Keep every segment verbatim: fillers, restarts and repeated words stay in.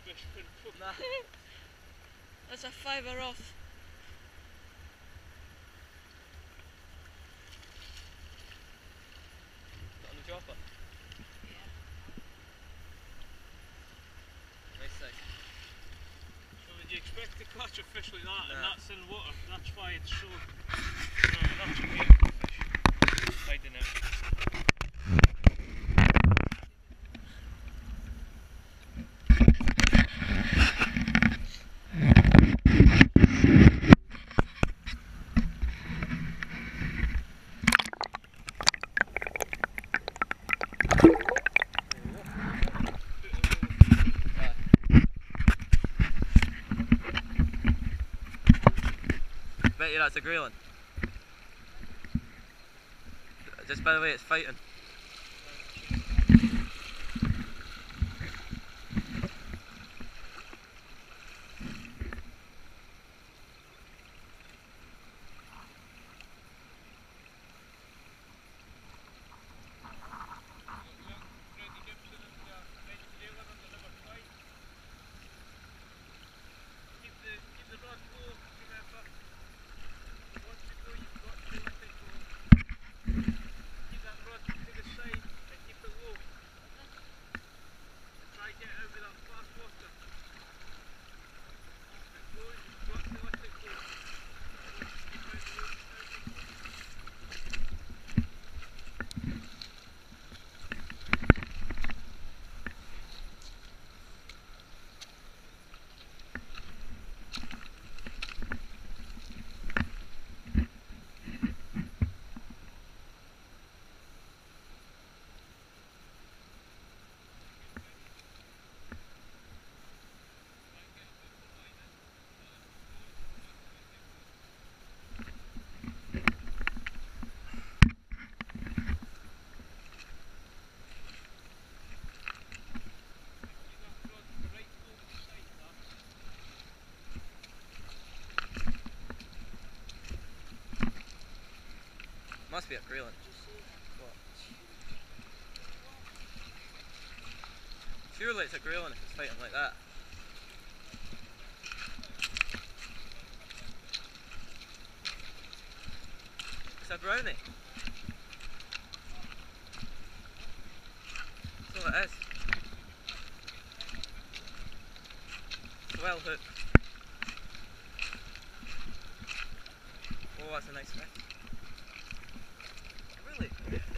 fish. Nah. That's a fiver off. Got on the dropper. Yeah. Nice size. So would you expect to catch a fish like that? Nah. And that's in water? That's why it's so... No, that's a beautiful fish. Hiding out. Bet you that's a greyling. Just by the way it's fighting. Must be a greyling. What? Surely it's a greyling if it's fighting like that. It's a brownie. That's all it is. It's well hooked. Oh, that's a nice fish. Really?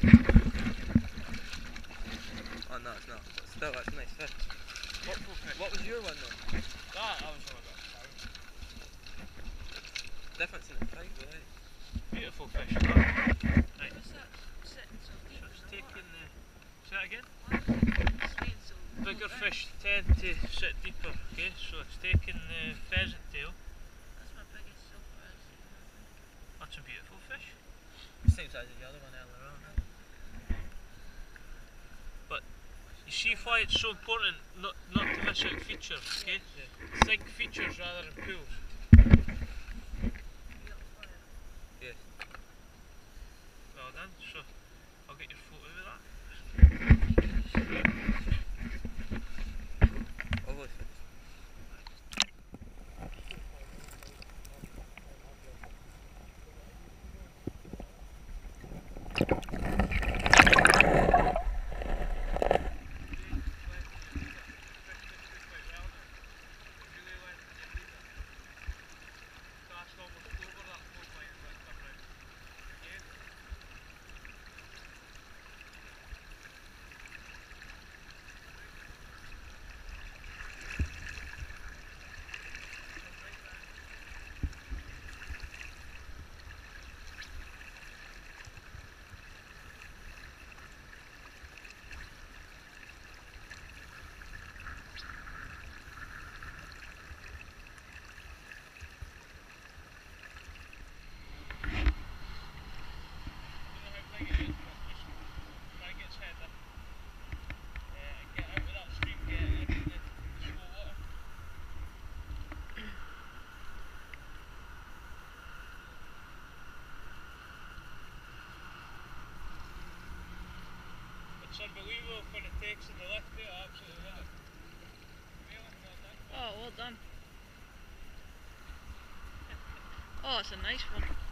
Oh no, it's not. But still, that's a nice fish. What, what was your one though? That, I was on about a pound. Difference in the price, really. Beautiful fish. Right. What's that sitting so deep So it's in the taking water? the... Say that again? Why is it staying so Bigger low fish tend to sit deeper, okay? So it's taking the pheasant tail. down? That's my biggest silver I've seen. That's a beautiful fish. Same size as the other one earlier on. But you see why it's so important not, not to miss out features, okay? Yeah. Think features rather than pools. Yes. Well done, so I'll get your photo of that. Lovely fish. It's unbelievable when it takes in the lift, I absolutely love it. Oh, well done. Oh, it's a nice one.